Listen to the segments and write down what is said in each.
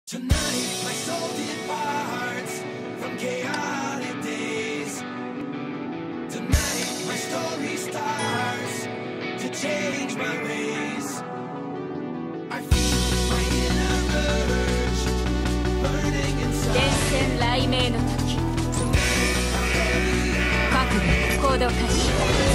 Tonight, my soul departs from chaotic days. Tonight, my story starts to change my ways. I feel my inner urge burning inside. 伝染雷鳴の時、覚悟高度開始。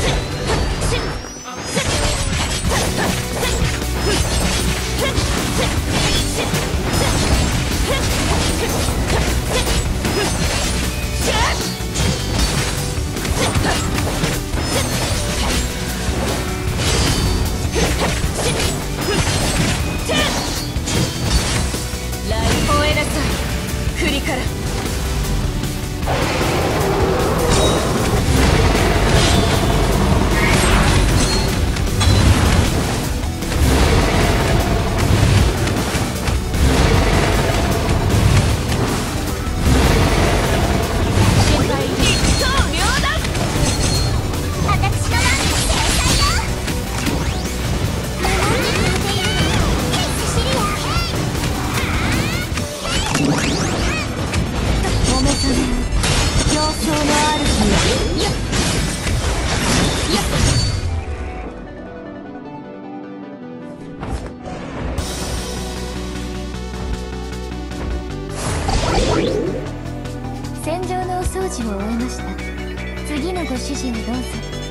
吠えなさい、栗から。 戦場のお掃除を終えました。次のご指示をどうぞ。